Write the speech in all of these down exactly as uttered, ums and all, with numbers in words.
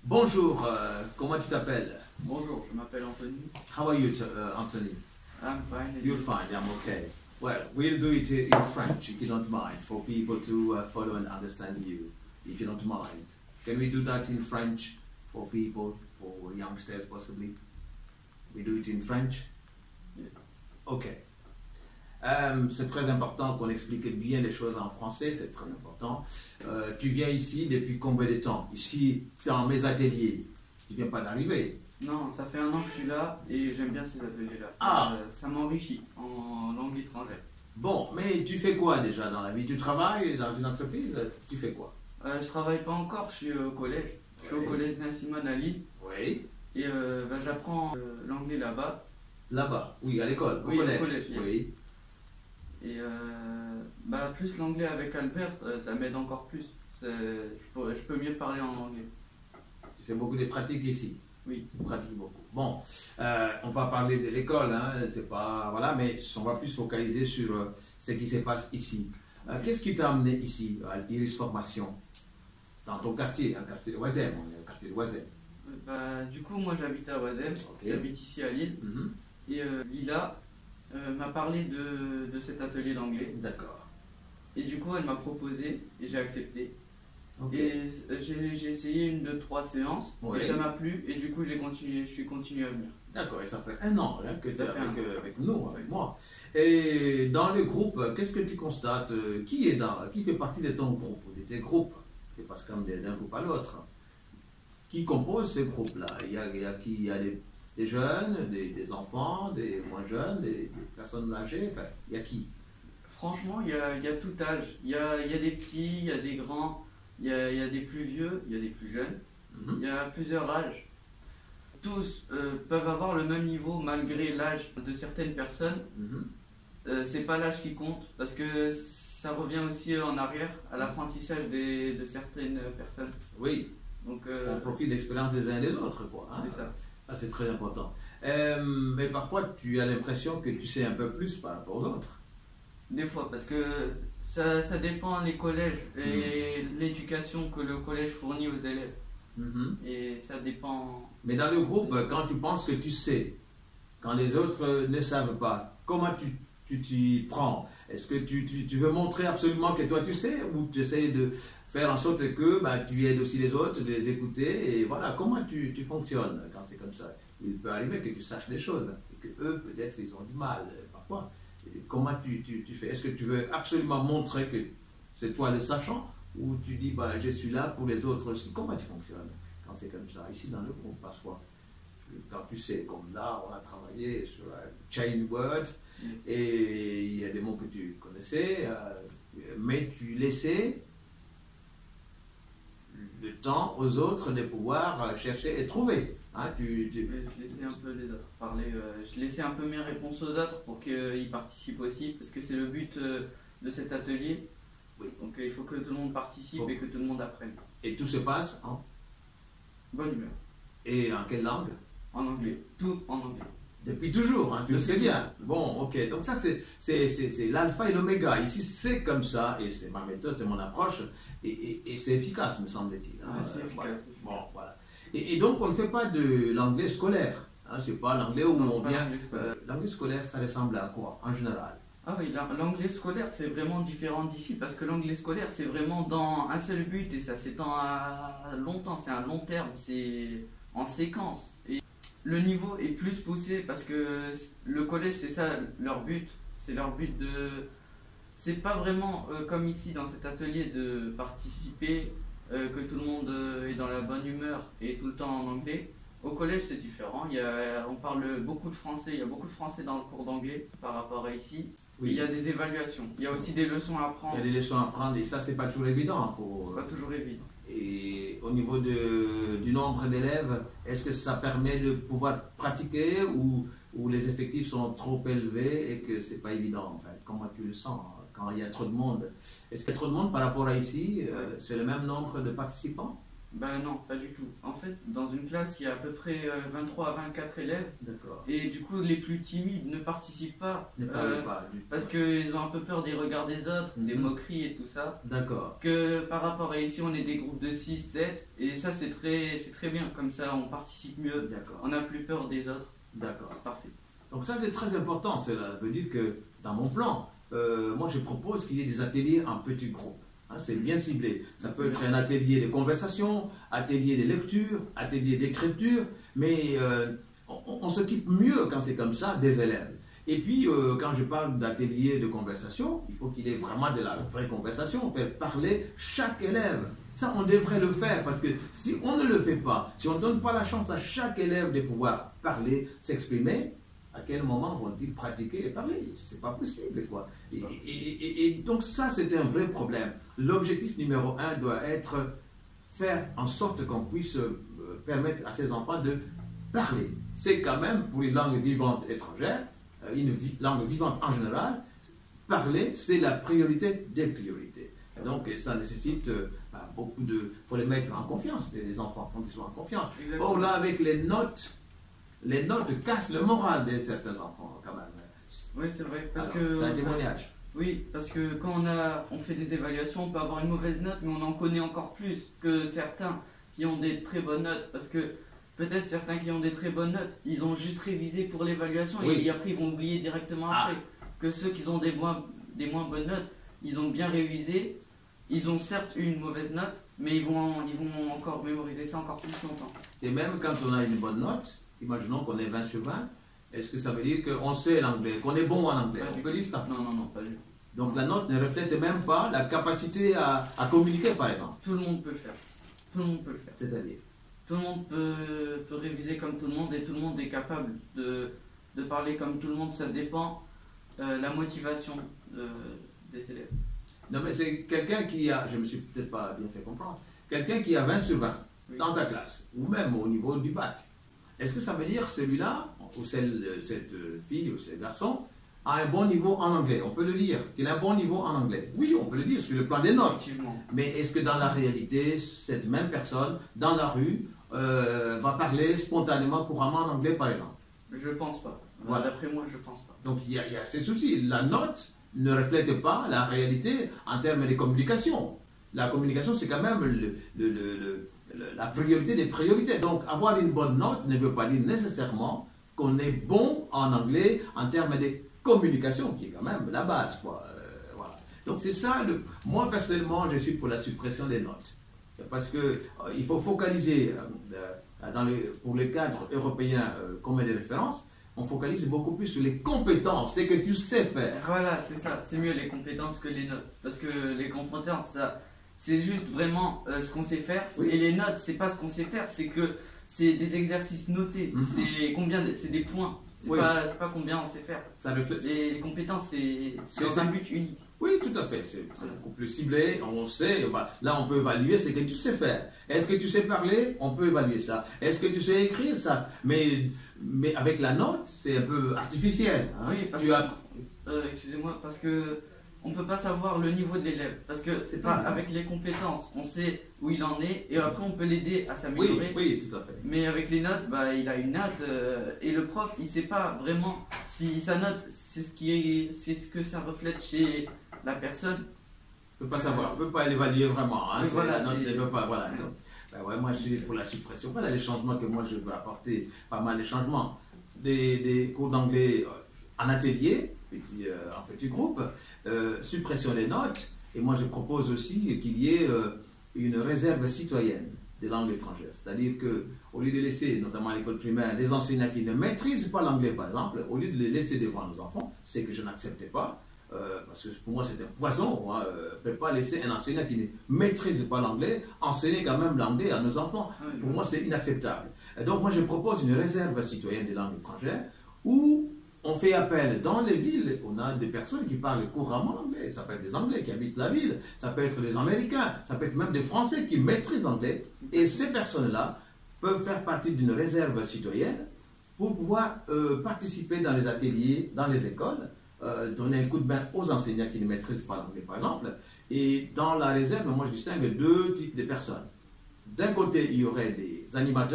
Bonjour, euh, comment tu t'appelles? Bonjour, je m'appelle Anthony. How are you, uh, Anthony? I'm fine. and You're you? fine, I'm okay. Well, we'll do it in French, if you don't mind, for people to uh, follow and understand you, if you don't mind. Can we do that in French for people, for youngsters possibly? We do it in French? Yes. Ok. Euh, c'est très important qu'on explique bien les choses en français, c'est très important. Euh, tu viens ici depuis combien de temps? Ici, dans mes ateliers. Tu viens pas d'arriver. Non, ça fait un an que je suis là et j'aime bien ces ateliers-là. Ça, Ah. euh, ça m'enrichit en langue étrangère. Bon, mais tu fais quoi déjà dans la vie? Tu travailles dans une entreprise? Tu fais quoi? Euh, je travaille pas encore, je suis au collège. Je suis Oui. au collège Nassimone à Lille Oui. et euh, bah, j'apprends euh, l'anglais là-bas. Là-bas? Oui, à l'école, au Oui, au collège. collège, yes. Oui. Et euh, bah, plus l'anglais avec Albert, euh, ça m'aide encore plus. C'est- Je peux, je peux mieux parler en anglais. Tu fais beaucoup de pratiques ici? Oui. Tu pratiques beaucoup. Bon, euh, on va parler de l'école, hein, c'est pas... Voilà, mais on va plus focaliser sur euh, ce qui se passe ici. Euh, Qu'est-ce qui t'a amené ici, à Iris Formation? Dans ton quartier, un quartier de Oisem, on est au quartier de Oisem. Euh, Bah, du coup, moi j'habite à Oisem, Ok. j'habite ici à Lille. Mhm. Et euh, Lila euh, m'a parlé de, de cet atelier d'anglais. D'accord. Et du coup, elle m'a proposé et j'ai accepté. Ok. Et euh, j'ai j'ai essayé une, deux, trois séances Oui. et ça m'a plu. Et du coup, j'ai continué, je suis continué à venir. D'accord, et ça fait un an hein, que tu es Ça fait avec, un an. euh, avec nous, avec moi. Et dans le groupe, qu'est-ce que tu constates? euh, Qui est dans, qui fait partie de ton groupe, ou de tes groupes? C'est parce comme d'un groupe à l'autre. Qui compose ces groupes-là? Il y a, il y a qui? Il y a des, des jeunes, des, des enfants, des moins jeunes, des, des personnes âgées. Enfin, il y a qui? Franchement, il y a, il y a tout âge. Il y a, il y a des petits, il y a des grands, il y a, il y a des plus vieux, il y a des plus jeunes. Mhm. Il y a plusieurs âges. Tous euh, peuvent avoir le même niveau malgré l'âge de certaines personnes. Mhm. Euh, c'est pas l'âge qui compte parce que ça revient aussi en arrière à l'apprentissage des- de certaines personnes. Oui, Donc euh, on profite de l'expérience des uns et des autres, quoi. hein. c'est ça. Ça, c'est très important. Euh, mais parfois, tu as l'impression que tu sais un peu plus par rapport aux autres. Des fois parce que ça, ça dépend les collèges et l'éducation que le collège fournit aux élèves. Mhm. Et ça dépend. Mais dans le groupe, quand tu penses que tu sais, quand les autres ne savent pas, comment tu tu t'y prends? Est-ce que tu, tu, tu veux montrer absolument que toi tu sais, ou tu essaies de faire en sorte que bah, tu aides aussi les autres, de les écouter, et voilà, comment tu, tu fonctionnes quand c'est comme ça? Il peut arriver que tu saches des choses, et que eux, peut-être, ils ont du mal, euh, parfois. Et comment tu, tu, tu fais? Est-ce que tu veux absolument montrer que c'est toi le sachant, ou tu dis, bah, je suis là pour les autres aussi? Comment tu fonctionnes quand c'est comme ça? Ici, dans le groupe, parfois. Quand tu sais, comme là, on a travaillé sur euh, chain words, Yes. et il y a des mots que tu connaissais, euh, mais tu laissais le temps aux autres de pouvoir euh, chercher et trouver. Hein, tu, tu- Euh, Je laissais un peu les autres parler. euh, je laissais un peu mes réponses aux autres pour qu'ils participent aussi parce que c'est le but euh, de cet atelier. Oui. Donc euh, il faut que tout le monde participe Bon. et que tout le monde apprenne. Et tout se passe en, Bonne humeur. et en quelle langue? En anglais. Tout en anglais. Depuis toujours, hein, tu le Depuis sais bien. Bon, ok, donc ça c'est, c'est, c'est, c'est l'alpha et l'oméga. Ici c'est comme ça, et c'est ma méthode, c'est mon approche, et, et, et c'est efficace, me semble-t-il. hein. Ouais, c'est Euh, efficace, voilà. c'est efficace. Bon, voilà. Et, et donc on ne fait pas de l'anglais scolaire. Hein, c'est pas l'anglais où Non, c'est on pas vient. l'anglais scolaire. euh, l'anglais scolaire, ça ressemble à quoi en général? Ah oui, la- l'anglais scolaire c'est vraiment différent d'ici parce que l'anglais scolaire c'est vraiment dans un seul but et ça s'étend à longtemps, c'est un long terme, c'est en séquence. Et le niveau est plus poussé parce que le collège c'est ça leur but, c'est leur but de... C'est pas vraiment euh, comme ici dans cet atelier de participer, euh, que tout le monde euh, est dans la bonne humeur et tout le temps en anglais. Au collège, c'est différent. Il y a, on parle beaucoup de français. Il y a beaucoup de français dans le cours d'anglais par rapport à ici. Et il y a des évaluations. Il y a aussi des leçons à Il apprendre. y a des leçons à apprendre, et ça c'est pas toujours évident. Pour, C'est pas toujours évident. et au niveau de, du nombre d'élèves, est-ce que ça permet de pouvoir pratiquer, ou, ou les effectifs sont trop élevés et que c'est pas évident en fait? Comment tu le sens quand il y a trop de monde? Est-ce qu'il y a trop de monde par rapport à ici? euh, C'est le même nombre de participants? Ben non, pas du tout. En fait, dans une classe, il y a à peu près euh, vingt-trois à vingt-quatre élèves. D'accord. Et du coup, les plus timides ne participent pas. Ne parlez pas du tout. Parce qu'ils ont un peu peur des regards des autres, Mhm. des moqueries et tout ça. D'accord. Que par rapport à ici, on est des groupes de six, sept. Et ça, c'est très, c'est très bien. Comme ça, on participe mieux. D'accord. On n'a plus peur des autres. D'accord. C'est parfait. Donc ça, c'est très important. Cela veut dire que dans mon plan, euh, moi, je propose qu'il y ait des ateliers en petits groupes. Hein, c'est bien ciblé. Ça peut être un atelier de conversation, atelier de lecture, atelier d'écriture, mais euh, on, on s'occupe mieux quand c'est comme ça des élèves. Et puis, euh, quand je parle d'atelier de conversation, il faut qu'il y ait vraiment de la vraie conversation, faire parler chaque élève. Ça, on devrait le faire, parce que si on ne le fait pas, si on ne donne pas la chance à chaque élève de pouvoir parler, s'exprimer, à quel moment vont-ils pratiquer et parler? C'est pas possible, quoi. Et, et, et, et donc ça, c'est un vrai problème. L'objectif numéro un doit être faire en sorte qu'on puisse euh, permettre à ces enfants de parler. C'est quand même, pour une langue vivante étrangère, euh, une vi langue vivante en général, parler, c'est la priorité des priorités. Et donc, ça nécessite euh, bah, beaucoup de... Il faut les mettre en confiance, les, les enfants, il faut qu'ils soient en confiance. Exactement. Or là, avec les notes, les notes cassent le moral de certains enfants, quand même. Oui, c'est vrai. Parce Alors, que t'as un témoignage. Oui, parce que quand on, a, on fait des évaluations, on peut avoir une mauvaise note, mais on en connaît encore plus que certains qui ont des très bonnes notes. Parce que peut-être certains qui ont des très bonnes notes, ils ont juste révisé pour l'évaluation Oui. et après ils vont oublier directement Ah. après. Que ceux qui ont des moins, des moins bonnes notes, ils ont bien révisé, ils ont certes eu une mauvaise note, mais ils vont, ils vont encore mémoriser ça encore plus longtemps. Et même quand on a une bonne note, imaginons qu'on est vingt sur vingt, est-ce que ça veut dire qu'on sait l'anglais, qu'on est bon en anglais? Pas On du peut tout. dire ça. Non, non, non, pas du tout. Donc la note ne reflète même pas la capacité à, à communiquer, par exemple. Tout le monde peut le faire. Tout le monde peut le faire. C'est-à-dire. Tout le monde peut, peut réviser comme tout le monde et tout le monde est capable de, de parler comme tout le monde. Ça dépend euh, la motivation de, des élèves. Non, mais c'est quelqu'un qui a, je me suis peut-être pas bien fait comprendre, quelqu'un qui a vingt sur vingt Oui. dans ta classe, ou même au niveau du bac. Est-ce que ça veut dire celui-là, ou celle, cette fille ou ce garçon, a un bon niveau en anglais? On peut le dire, qu'il a un bon niveau en anglais. Oui, on peut le dire sur le plan des notes. Effectivement. Mais est-ce que dans la réalité, cette même personne, dans la rue, euh, va parler spontanément, couramment en anglais, par exemple? Je pense pas. Voilà. D'après moi, je pense pas. Donc il y, a, il y a ces soucis. La note ne reflète pas la réalité en termes de communication. La communication, c'est quand même le, le, le, le, le, la priorité des priorités. Donc avoir une bonne note ne veut pas dire nécessairement qu'on est bon en anglais en termes de communication, qui est quand même la base, quoi. Euh, voilà. Donc c'est ça, le... moi personnellement, je suis pour la suppression des notes. Parce qu'il euh, il faut focaliser, euh, dans le, pour le cadre européen euh, qu'on met des références, on focalise beaucoup plus sur les compétences, c'est que tu sais faire. Voilà, c'est ça. C'est mieux les compétences que les notes. Parce que les compétences, ça, c'est juste vraiment euh, ce qu'on sait faire. Oui. Et les notes, c'est pas ce qu'on sait faire, c'est que c'est des exercices notés. Mhm. C'est combien, de- c'est des points. C'est Oui. pas, c'est pas combien on sait faire. Ça reflète. Les, les compétences, c'est C'est dans ça. un but unique. Oui, tout à fait. C'est c'est beaucoup plus ciblé. On sait. Bah, là, on peut évaluer ce que tu sais faire. Est-ce que tu sais parler? On peut évaluer ça. Est-ce que tu sais écrire ça? Mais, mais avec la note, c'est un peu artificiel. hein. Oui, parce Tu que, as- euh, excusez-moi, parce que on peut pas savoir le niveau de l'élève. Parce que c'est pas Mhm. avec les compétences, on sait où il en est et après on peut l'aider à Oui, s'améliorer. oui, tout à fait. Mais avec les notes, bah, il a une note euh, et le prof, il sait pas vraiment si sa note, c'est ce qui est, c'est ce que ça reflète chez la personne. On ne peut pas savoir, on ne peut pas l'évaluer vraiment. Hein. Oui, C'est- voilà, la note c'est- ne veut pas. Voilà. Ouais. Donc, ben ouais, moi, je suis pour la suppression. Voilà les changements que moi, je veux apporter. Pas mal de changements. Des, des cours d'anglais euh, en atelier, petit, euh, en petit groupe, euh, suppression des notes. Et moi, je propose aussi qu'il y ait euh, une réserve citoyenne des langues étrangères. C'est-à-dire qu'au lieu de laisser, notamment à l'école primaire, les enseignants qui ne maîtrisent pas l'anglais, par exemple, au lieu de les laisser devant nos enfants, c'est que je n'acceptais pas, euh, parce que pour moi c'est un poison. Moi, euh, je ne peux pas laisser un enseignant qui ne maîtrise pas l'anglais enseigner quand même l'anglais à nos enfants. Ouais, Pour moi, c'est inacceptable. Et donc, moi, je propose une réserve citoyenne des langues étrangères où on fait appel dans les villes, on a des personnes qui parlent couramment l'anglais. Ça peut être des Anglais qui habitent la ville, ça peut être des Américains, ça peut être même des Français qui maîtrisent l'anglais. Et ces personnes-là peuvent faire partie d'une réserve citoyenne pour pouvoir euh, participer dans les ateliers, dans les écoles, euh, donner un coup de main aux enseignants qui ne maîtrisent pas l'anglais, par exemple. Et dans la réserve, moi, je distingue deux types de personnes. D'un côté, il y aurait des animateurs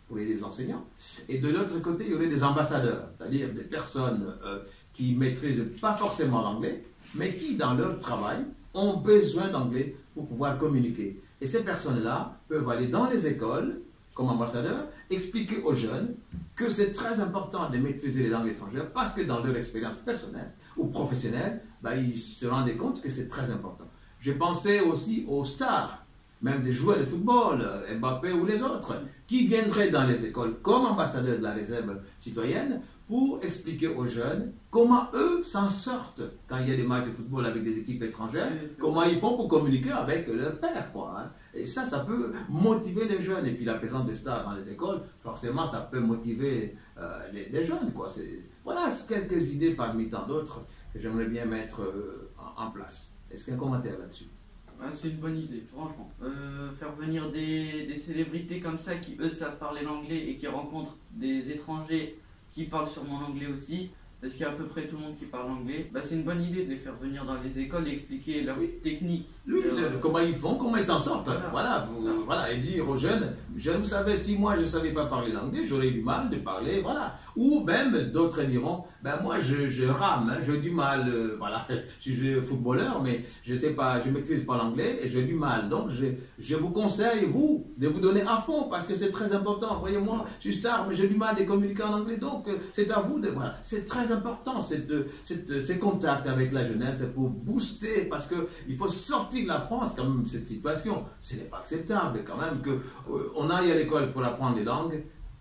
pour aider les enseignants. Et de l'autre côté, il y aurait des ambassadeurs, c'est-à-dire des personnes euh, qui maîtrisent pas forcément l'anglais, mais qui, dans leur travail, ont besoin d'anglais pour pouvoir communiquer. Et ces personnes-là peuvent aller dans les écoles, comme ambassadeurs, expliquer aux jeunes que c'est très important de maîtriser les langues étrangères parce que dans leur expérience personnelle ou professionnelle, ben, ils se rendaient compte que c'est très important. J'ai pensé aussi aux stars, même des joueurs de football, Mbappé ou les autres, qui viendraient dans les écoles comme ambassadeurs de la réserve citoyenne pour expliquer aux jeunes comment eux s'en sortent quand il y a des matchs de football avec des équipes étrangères, oui, comment ils font pour communiquer avec leur père, quoi. Hein. Et ça, ça peut motiver les jeunes. Et puis la présence des stars dans les écoles, forcément, ça peut motiver euh, les, les jeunes, quoi. Voilà quelques idées parmi tant d'autres que j'aimerais bien mettre euh, en, en place. Est-ce qu'il y a un commentaire là-dessus? Ah, c'est une bonne idée, franchement. Euh, faire venir des, des célébrités comme ça qui, eux, savent parler l'anglais et qui rencontrent des étrangers qui parlent sûrement l'anglais aussi, parce qu'il y a à peu près tout le monde qui parle anglais, bah, c'est une bonne idée de les faire venir dans les écoles et expliquer leur oui. technique. Oui, euh, le, comment ils font, comment ils s'en sortent. Ça, voilà, vous, voilà, et dire aux jeunes, je vous savez, si moi je ne savais pas parler l'anglais, j'aurais du mal de parler, voilà. Ou même d'autres diront, ben moi je, je rame, hein, j'ai du mal, euh, voilà, je suis footballeur, mais je sais pas, je maîtrise pas l'anglais et j'ai du mal. Donc je, je vous conseille, vous, de vous donner à fond parce que c'est très important. Voyez-moi, je suis star, mais j'ai du mal de communiquer en anglais, donc euh, c'est à vous de, voilà, c'est très important cette, cette, ces contacts avec la jeunesse pour booster, parce que il faut sortir de la France quand même cette situation. Ce n'est pas acceptable quand même que euh, on aille à l'école pour apprendre des langues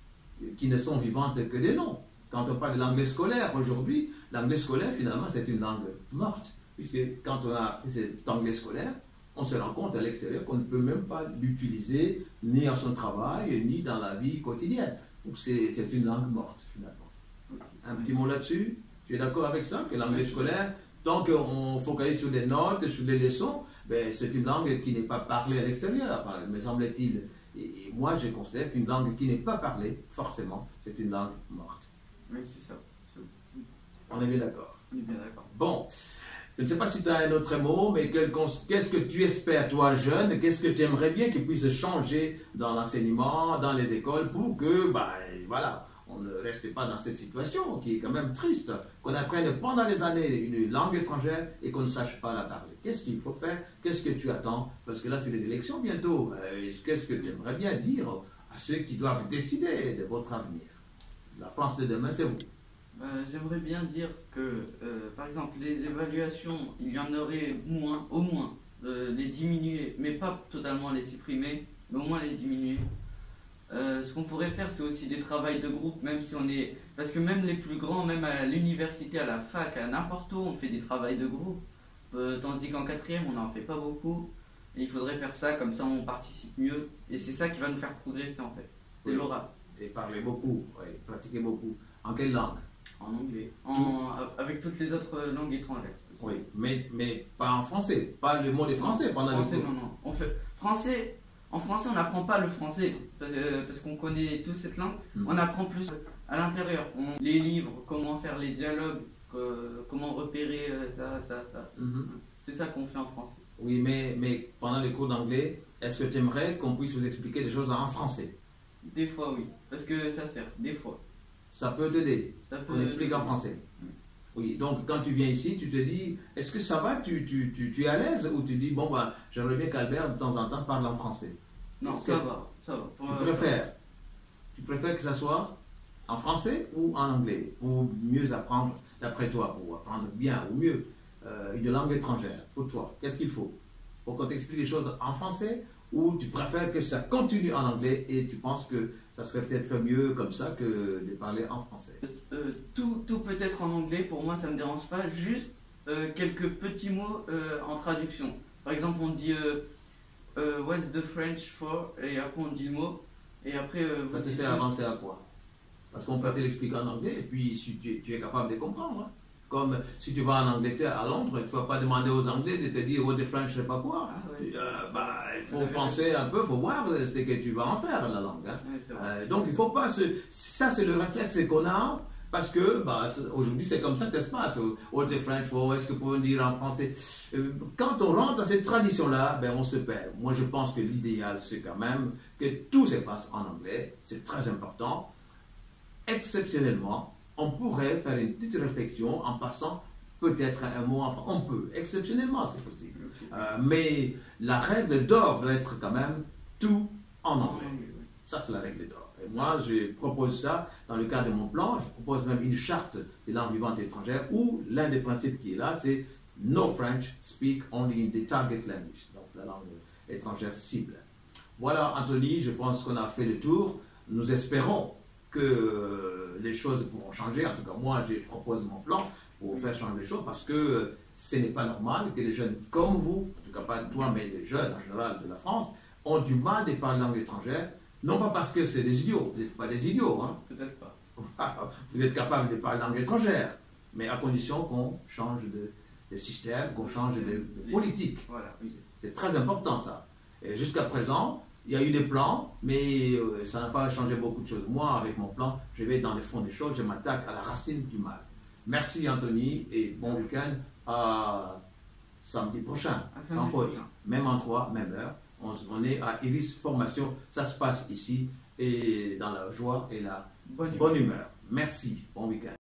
qui ne sont vivantes que des noms. Quand on parle de l'anglais scolaire aujourd'hui, l'anglais scolaire finalement c'est une langue morte, puisque quand on a appris cet anglais scolaire, on se rend compte à l'extérieur qu'on ne peut même pas l'utiliser ni à son travail, ni dans la vie quotidienne. Donc c'est une langue morte finalement. Un petit mot là-dessus? Tu es d'accord avec ça, que l'anglais scolaire, tant qu'on focalise sur des notes, sur des leçons, ben, c'est une langue qui n'est pas parlée à l'extérieur, enfin, me semble-t-il. Et moi, je considère qu'une langue qui n'est pas parlée, forcément, c'est une langue morte. Oui, c'est ça. On est bien d'accord. On est bien d'accord. Bon, je ne sais pas si tu as un autre mot, mais qu'est-ce que tu espères, toi, jeune, qu'est-ce que tu aimerais bien qu'il puisse changer dans l'enseignement, dans les écoles, pour que, ben, voilà, on ne reste pas dans cette situation qui est quand même triste, qu'on apprenne pendant des années une langue étrangère et qu'on ne sache pas la parler. Qu'est-ce qu'il faut faire? Qu'est-ce que tu attends? Parce que là, c'est les élections bientôt. Qu'est-ce que tu aimerais bien dire à ceux qui doivent décider de votre avenir? La France de demain, c'est vous. Euh, J'aimerais bien dire que, euh, par exemple, les évaluations, il y en aurait moins, au moins, euh, les diminuer, mais pas totalement les supprimer, mais au moins les diminuer. Euh, ce qu'on pourrait faire, c'est aussi des travails de groupe, même si on est... Parce que même les plus grands, même à l'université, à la fac, à n'importe où, on fait des travails de groupe. Euh, tandis qu'en quatrième, on n'en fait pas beaucoup. Et il faudrait faire ça, comme ça on participe mieux. Et c'est ça qui va nous faire progresser en fait. C'est oui. l'oral. Et parler beaucoup, oui, pratiquer beaucoup. En quelle langue? En anglais. En, avec toutes les autres langues étrangères. Oui, mais, mais pas en français. Pas le mot des français pendant français, le cours. non, non. On fait... Français... En français, on n'apprend pas le français parce, euh, parce qu'on connaît tous cette langue. Mmh. On apprend plus à l'intérieur. On... Les livres, comment faire les dialogues, euh, comment repérer euh, ça, ça, ça. Mmh. C'est ça qu'on fait en français. Oui, mais, mais pendant les cours d'anglais, est-ce que tu aimerais qu'on puisse vous expliquer des choses en français? Des fois, oui. Parce que ça sert, des fois. Ça peut t'aider. On explique en français. Mmh. Oui, donc quand tu viens ici, tu te dis, est-ce que ça va, tu, tu, tu, tu es à l'aise ou tu dis, bon, ben, j'aimerais bien qu'Albert, de temps en temps, parle en français? Non, ça va, ça va. Tu euh, préfères ça... Tu préfères que ça soit en français ou en anglais, pour mieux apprendre, d'après toi, pour apprendre bien ou mieux euh, une langue étrangère, pour toi, qu'est-ce qu'il faut? Pour qu'on t'explique les choses en français, ou tu préfères que ça continue en anglais et tu penses que ça serait peut-être mieux comme ça que de parler en français? euh, tout, tout peut être en anglais, pour moi ça ne me dérange pas, juste euh, quelques petits mots euh, en traduction. Par exemple, on dit euh, euh, What's the French for? Et après on dit le mot. Et après, euh, ça te fait avancer à quoi? Parce qu'on peut te l'expliquer en anglais et puis si tu, tu es capable de comprendre. Hein. Comme si tu vas en Angleterre, à Londres, tu ne vas pas demander aux Anglais de te dire What's the French, je ne sais pas quoi. Ah, ouais, euh, bah, il faut penser un peu, il faut voir ce que tu vas en faire, la langue. Hein. Ouais, euh, donc il ne faut pas se... Ça, c'est le réflexe qu'on a Parce que bah, aujourd'hui, c'est comme ça que ça se passe. What's a French for? Est-ce que vous pouvez dire en français? Quand on rentre dans cette tradition-là, ben, on se perd. Moi, je pense que l'idéal, c'est quand même que tout se fasse en anglais. C'est très important. Exceptionnellement, on pourrait faire une petite réflexion en passant peut-être un mot en français. On peut. Exceptionnellement, c'est possible. Euh, mais la règle d'or doit être quand même tout en anglais. Ça, c'est la règle d'or. Et moi, je propose ça dans le cadre de mon plan. Je propose même une charte des langues vivantes étrangères où l'un des principes qui est là, c'est No French, speak only in the target language. Donc, la langue étrangère cible. Voilà, Anthony, je pense qu'on a fait le tour. Nous espérons que les choses pourront changer. En tout cas, moi, je propose mon plan pour faire changer les choses parce que ce n'est pas normal que les jeunes comme vous, en tout cas pas toi, mais les jeunes en général de la France, ont du mal de parler langue étrangère. Non pas parce que c'est des idiots, vous n'êtes pas des idiots. Hein. Peut-être pas. Vous êtes capable de parler langue étrangère, mais à condition qu'on change de, de système, qu'on change de, de politique. Voilà, oui. C'est très important ça. Et jusqu'à présent, il y a eu des plans, mais euh, ça n'a pas changé beaucoup de choses. Moi, avec mon plan, je vais dans le fond des choses, je m'attaque à la racine du mal. Merci Anthony et bon week-end à samedi prochain, sans faute. Même endroit, même heure. On, on est à Iris Formation, ça se passe ici et dans la joie et la bonne humeur. Bonne humeur. Merci, bon week-end.